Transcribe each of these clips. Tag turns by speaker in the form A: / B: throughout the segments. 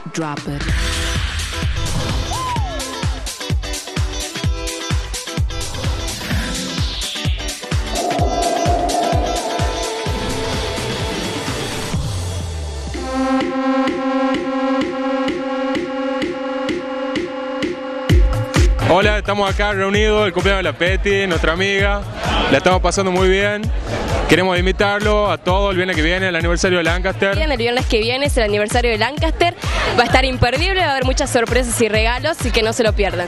A: drop it.
B: Hola, estamos acá reunidos, el cumpleaños de la Peti, nuestra amiga. La estamos pasando muy bien. Queremos invitarlo a todos el viernes que viene, el aniversario de Lancaster.
C: Bien, el viernes que viene es el aniversario de Lancaster. Va a estar imperdible, va a haber muchas sorpresas y regalos, así que no se lo pierdan.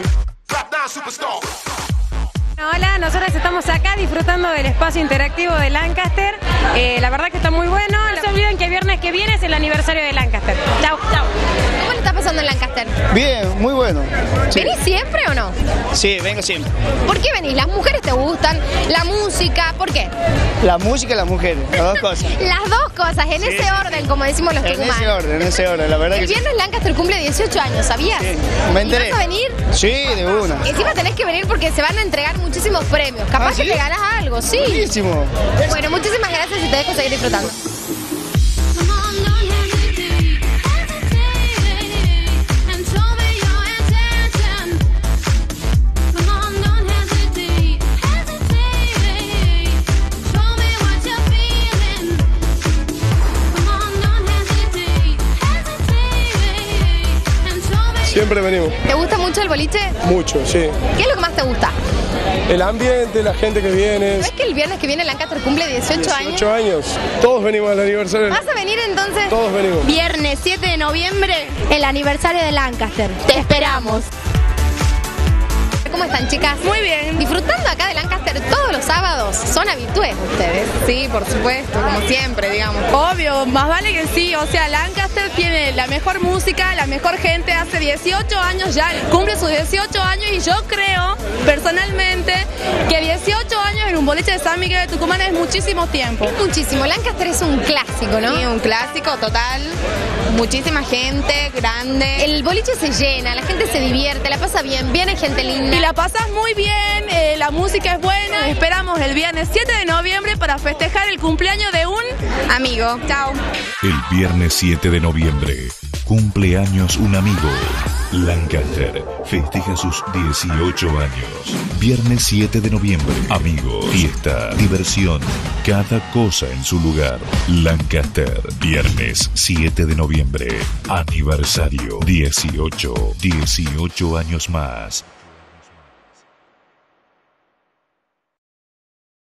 D: Hola, nosotros estamos acá disfrutando del espacio interactivo de Lancaster. La verdad que está muy bueno. No se olviden que el viernes que viene es el aniversario de Lancaster. Chau, chau.
E: ¿Cómo le está pasando en Lancaster?
F: Bien, muy bueno. Sí.
E: ¿Venís siempre o no?
F: Sí, vengo siempre.
E: ¿Por qué venís? ¿Las mujeres te gustan? ¿La música? ¿Por qué?
F: La música y las mujeres, las dos cosas.
E: Las dos cosas, en ese orden, como decimos los tucumanos.
F: En ese orden, la verdad
E: el
F: que sí.
E: El viernes Lancaster cumple 18 años, ¿sabías?
F: Sí, me enteré.
E: ¿Y vas a venir?
F: Sí, de una.
E: Encima tenés que venir porque se van a entregar muchísimos premios. Capaz
F: ¿sí?
E: que te ganas algo, sí.
F: Buenísimo.
E: Bueno, muchísimas gracias y te dejo seguir disfrutando.
B: Siempre venimos.
E: ¿Te gusta mucho el boliche?
B: Mucho, sí.
E: ¿Qué es lo que más te gusta?
B: El ambiente, la gente que viene.
E: ¿Sabes que el viernes que viene Lancaster cumple 18 años?
B: 18 años. Todos venimos al aniversario.
E: ¿Vas a venir entonces?
B: Todos venimos.
E: Viernes 7 de noviembre, el aniversario de Lancaster. Te esperamos. ¿Cómo están, chicas?
D: Muy bien.
E: Disfrutando acá de Lancaster todos los sábados. ¿Son habitués ustedes?
G: Sí, por supuesto, como siempre, digamos.
D: Obvio, más vale que sí. O sea, Lancaster tiene la mejor música, la mejor gente. Hace 18 años ya, cumple sus 18 años y yo creo, personalmente, que 18 años en un boliche de San Miguel de Tucumán es muchísimo tiempo.
E: Es muchísimo. Lancaster es un clásico, ¿no?
G: Sí, un clásico total. Muchísima gente, grande.
E: El boliche se llena, la gente se divierte, la pasa bien, viene gente linda.
D: Y la pasas muy bien, la música es buena. Esperamos el viernes 7 de noviembre para festejar el cumpleaños de un
G: Amigo.
D: Chao.
H: El viernes 7 de noviembre, cumpleaños un amigo. Lancaster festeja sus 18 años. Viernes 7 de noviembre, amigos, fiesta, diversión, cada cosa en su lugar. Lancaster, viernes 7 de noviembre, aniversario 18 años más.